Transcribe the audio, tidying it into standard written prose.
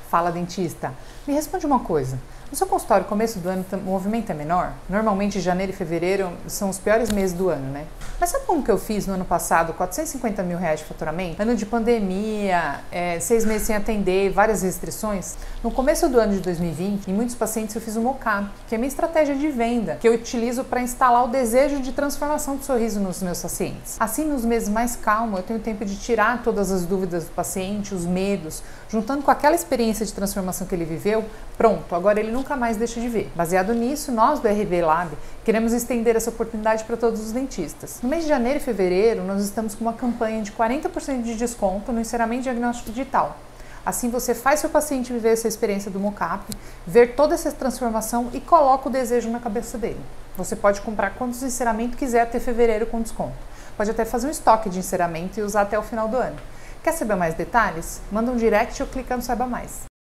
Fala, dentista. Me responde uma coisa. No seu consultório, começo do ano, o movimento é menor? Normalmente, janeiro e fevereiro são os piores meses do ano, né? Mas sabe como que eu fiz no ano passado, 450 mil reais de faturamento? Ano de pandemia, 6 meses sem atender, várias restrições. No começo do ano de 2020, em muitos pacientes eu fiz o mocap, que é a minha estratégia de venda, que eu utilizo para instalar o desejo de transformação de sorriso nos meus pacientes. Assim, nos meses mais calmos, eu tenho tempo de tirar todas as dúvidas do paciente, os medos, juntando com aquela experiência de transformação que ele viveu, pronto, agora ele nunca mais deixa de ver. Baseado nisso, nós do RV Lab queremos estender essa oportunidade para todos os dentistas. No mês de janeiro e fevereiro, nós estamos com uma campanha de 40% de desconto no enceramento diagnóstico digital. Assim você faz seu paciente viver essa experiência do mocap, ver toda essa transformação e coloca o desejo na cabeça dele. Você pode comprar quantos enceramentos quiser até fevereiro com desconto. Pode até fazer um estoque de enceramento e usar até o final do ano. Quer saber mais detalhes? Manda um direct ou clica no Saiba Mais.